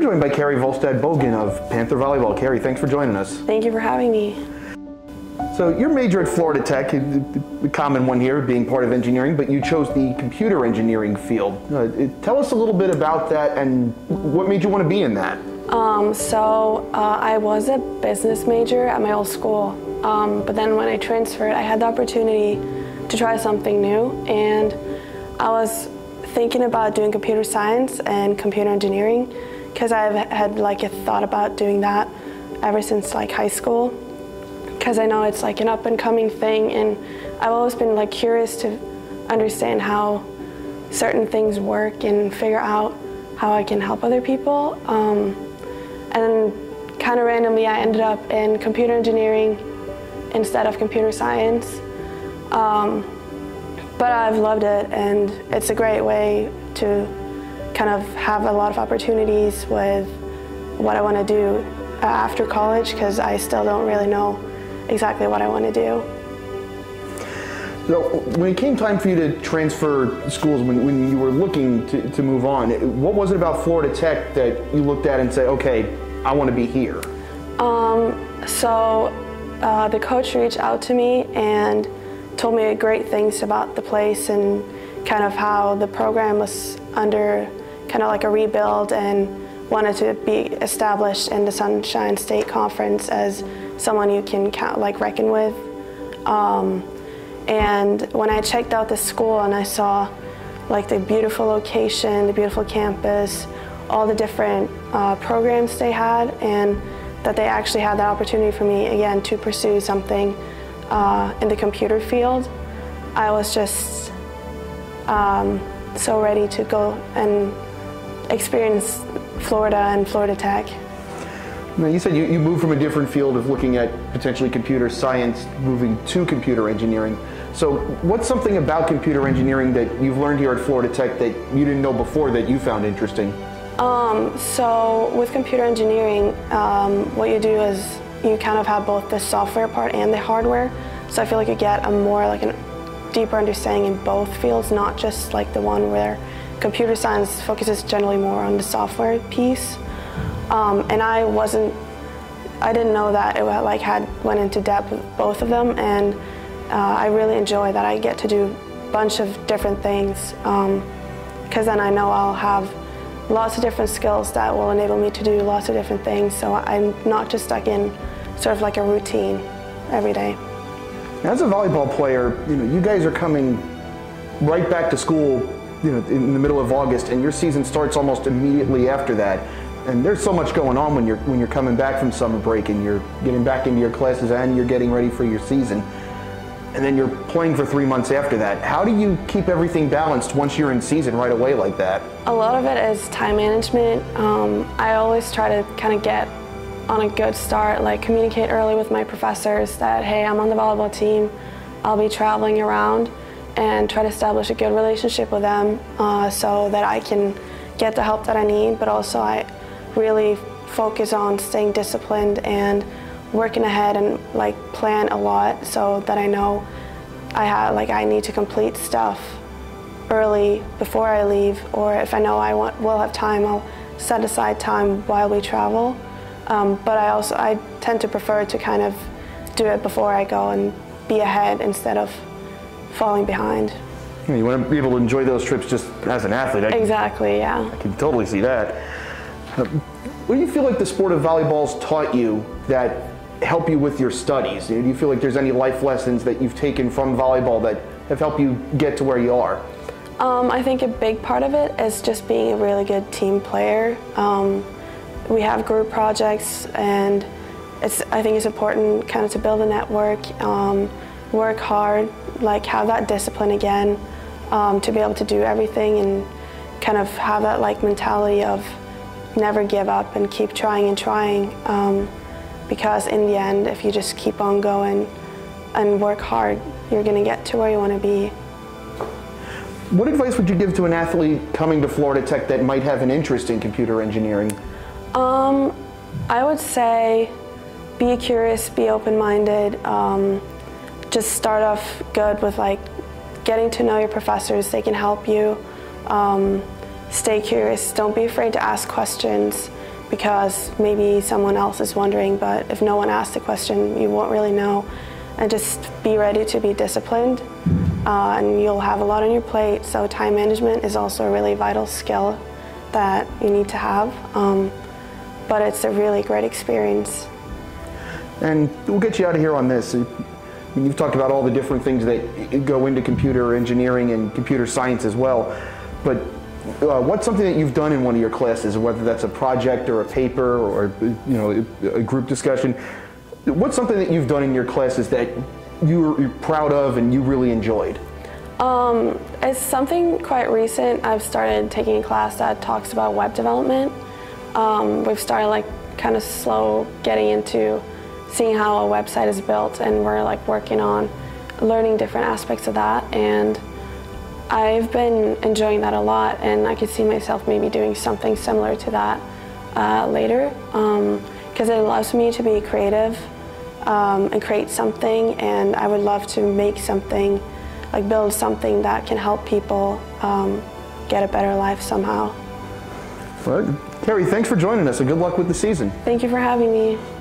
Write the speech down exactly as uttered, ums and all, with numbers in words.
We're joined by Kari Voelstad Bogen of Panther volleyball. Kari, thanks for joining us. Thank you for having me. So your major at Florida Tech, the common one here being part of engineering, but you chose the computer engineering field. Uh, tell us a little bit about that and what made you want to be in that. Um, so uh, I was a business major at my old school, um, but then when I transferred, I had the opportunity to try something new, and I was thinking about doing computer science and computer engineering because I've had like a thought about doing that ever since like high school, because I know it's like an up and coming thing, and I've always been like curious to understand how certain things work and figure out how I can help other people. Um, and kind of randomly I ended up in computer engineering instead of computer science. Um, but I've loved it, and it's a great way to kind of have a lot of opportunities with what I want to do uh, after college, because I still don't really know exactly what I want to do. So when it came time for you to transfer schools, when, when you were looking to, to move on, what was it about Florida Tech that you looked at and said, okay, I want to be here? Um, so uh, the coach reached out to me and told me great things about the place and kind of how the program was under kind of like a rebuild and wanted to be established in the Sunshine State Conference as someone you can count, like reckon with. Um, and when I checked out the school and I saw like the beautiful location, the beautiful campus, all the different uh, programs they had, and that they actually had that opportunity for me again to pursue something uh, in the computer field, I was just um, so ready to go and experience Florida and Florida Tech. Now, you said you, you moved from a different field of looking at potentially computer science, moving to computer engineering. So what's something about computer engineering that you've learned here at Florida Tech that you didn't know before that you found interesting? Um, so with computer engineering, um, what you do is you kind of have both the software part and the hardware. So I feel like you get a more like a deeper understanding in both fields, not just like the one where computer science focuses generally more on the software piece. Um, and I wasn't, I didn't know that it like had went into depth with both of them, and uh, I really enjoy that I get to do a bunch of different things, um, because then I know I'll have lots of different skills that will enable me to do lots of different things, so I'm not just stuck in sort of like a routine every day. As a volleyball player, you know, you guys are coming right back to school, you know, in the middle of August, and your season starts almost immediately after that. And there's so much going on when you're when you're coming back from summer break and you're getting back into your classes and you're getting ready for your season. And then you're playing for three months after that. How do you keep everything balanced once you're in season right away like that? A lot of it is time management. Um, I always try to kind of get on a good start, like communicate early with my professors that, hey, I'm on the volleyball team, I'll be traveling around, and try to establish a good relationship with them uh, so that I can get the help that I need, but also I really focus on staying disciplined and working ahead and like plan a lot so that I know I have like I need to complete stuff early before I leave, or if I know I want will have time, I'll set aside time while we travel. Um, but I also I tend to prefer to kind of do it before I go and be ahead instead of falling behind. You want to be able to enjoy those trips just as an athlete. I exactly, yeah. I can totally see that. Uh, what do you feel like the sport of volleyball's taught you that help you with your studies? Do you feel like there's any life lessons that you've taken from volleyball that have helped you get to where you are? Um, I think a big part of it is just being a really good team player. Um, we have group projects, and it's I think it's important kind of to build a network, um, work hard, like have that discipline again, um, to be able to do everything and kind of have that like mentality of never give up and keep trying and trying, um, because in the end, if you just keep on going and work hard, you're going to get to where you want to be. What advice would you give to an athlete coming to Florida Tech that might have an interest in computer engineering? Um, I would say be curious, be open-minded, um, just start off good with like getting to know your professors. They can help you. Um, stay curious, don't be afraid to ask questions, because maybe someone else is wondering, but if no one asks the question, you won't really know. And just be ready to be disciplined, uh, and you'll have a lot on your plate, so time management is also a really vital skill that you need to have, um, but it's a really great experience. And we'll get you out of here on this. You've talked about all the different things that go into computer engineering and computer science as well, but uh, what's something that you've done in one of your classes, whether that's a project or a paper or you know a group discussion? What's something that you've done in your classes that you're proud of and you really enjoyed? Um, it's something quite recent. I've started taking a class that talks about web development. Um, we've started like kind of slow getting into seeing how a website is built, and we're like working on learning different aspects of that, and I've been enjoying that a lot, and I could see myself maybe doing something similar to that uh, later, because um, it allows me to be creative um, and create something, and I would love to make something, like build something that can help people um, get a better life somehow. Well, Kari, thanks for joining us, and good luck with the season. Thank you for having me.